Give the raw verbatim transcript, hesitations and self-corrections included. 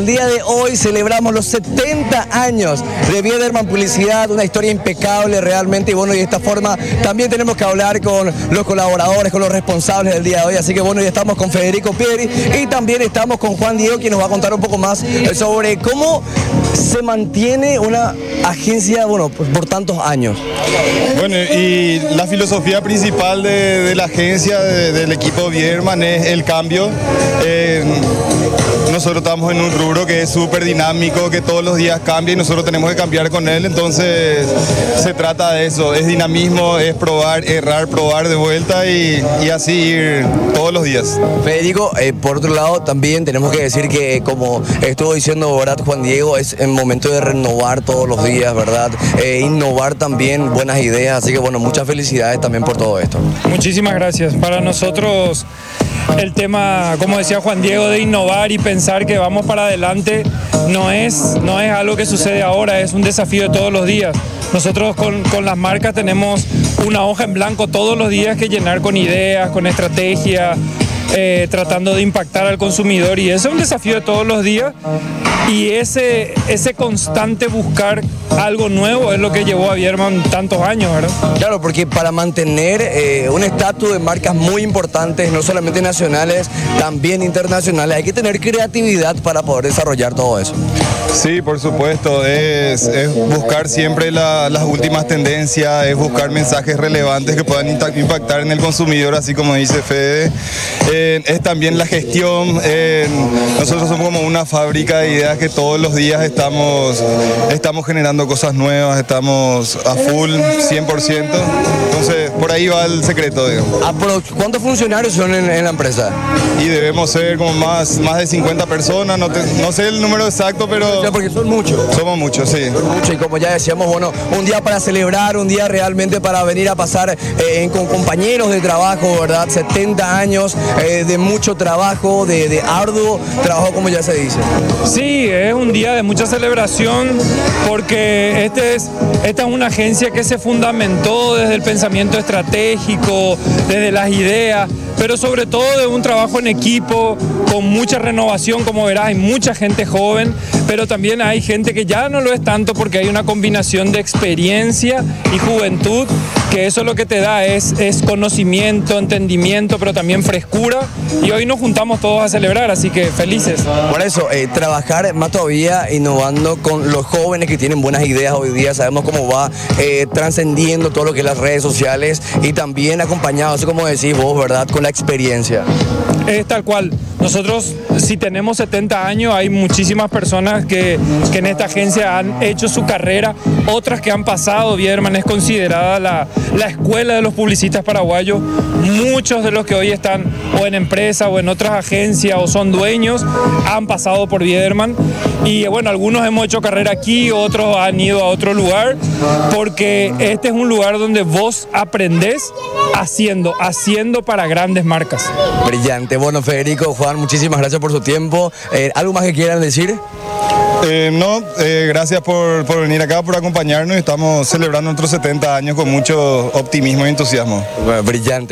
El día de hoy celebramos los setenta años de Biederman Publicidad, una historia impecable realmente, y bueno, y de esta forma también tenemos que hablar con los colaboradores, con los responsables del día de hoy, así que bueno, ya estamos con Federico Pieri y también estamos con Juan Diego, quien nos va a contar un poco más sobre cómo se mantiene una agencia, bueno, pues por tantos años. Bueno, y la filosofía principal de, de la agencia, de, del equipo Biederman, es el cambio. Eh, nosotros estamos en un rubro que es súper dinámico, que todos los días cambia y nosotros tenemos que cambiar con él, entonces se trata de eso, es dinamismo, es probar, errar, probar de vuelta y, y así ir todos los días. Federico, eh, por otro lado también tenemos que decir que, como estuvo diciendo, ¿verdad, Juan Diego? Es el momento de renovar todos los días, ¿verdad? Eh, innovar también, buenas ideas, así que bueno, muchas felicidades también por todo esto. Muchísimas gracias. Para nosotros el tema, como decía Juan Diego, de innovar y pensar que vamos para adelante no es, no es algo que sucede ahora, es un desafío de todos los días. Nosotros con, con las marcas tenemos una hoja en blanco todos los días que llenar con ideas, con estrategia, eh, tratando de impactar al consumidor, y eso es un desafío de todos los días. Y ese, ese constante buscar algo nuevo es lo que llevó a Biederman tantos años, ¿verdad? Claro, porque para mantener eh, un estatus de marcas muy importantes, no solamente nacionales, también internacionales, hay que tener creatividad para poder desarrollar todo eso. Sí, por supuesto, es, es buscar siempre la, las últimas tendencias, es buscar mensajes relevantes que puedan impactar en el consumidor, así como dice Fede. Eh, es también la gestión, eh, nosotros somos como una fábrica de ideas que todos los días estamos, estamos generando cosas nuevas, estamos a full, cien por ciento, entonces por ahí va el secreto, digamos. ¿Cuántos funcionarios son en, en la empresa? Y debemos ser como más, más de cincuenta personas, no, te, no sé el número exacto, pero... O sea, porque son muchos. Somos muchos, sí. Son muchos, y como ya decíamos, bueno, un día para celebrar, un día realmente para venir a pasar eh, con compañeros de trabajo, ¿verdad? setenta años eh, de mucho trabajo, de, de arduo trabajo, como ya se dice. Sí, es un día de mucha celebración porque este es, esta es una agencia que se fundamentó desde el pensamiento estratégico, desde las ideas, pero sobre todo de un trabajo en equipo, con mucha renovación, como verás, hay mucha gente joven, pero también hay gente que ya no lo es tanto porque hay una combinación de experiencia y juventud, que eso lo que te da es, es conocimiento, entendimiento, pero también frescura, y hoy nos juntamos todos a celebrar, así que felices. Por eso, eh, trabajar más todavía innovando con los jóvenes que tienen buenas ideas hoy día, sabemos cómo va eh, trascendiendo todo lo que es las redes sociales, y también acompañado, así como decís vos, ¿verdad?, con la experiencia. Es tal cual. Nosotros, si tenemos setenta años, hay muchísimas personas que, que en esta agencia han hecho su carrera, otras que han pasado. Biederman es considerada la, la escuela de los publicistas paraguayos. Muchos de los que hoy están o en empresa o en otras agencias o son dueños han pasado por Biederman, y bueno, algunos hemos hecho carrera aquí, otros han ido a otro lugar, porque este es un lugar donde vos aprendés haciendo, haciendo para grandes marcas. Brillante. Bueno, Federico, Juan, muchísimas gracias por su tiempo. Eh, ¿Algo más que quieran decir? Eh, no, eh, gracias por, por venir acá, por acompañarnos. Estamos celebrando nuestros setenta años con mucho optimismo y entusiasmo. Bueno, brillante.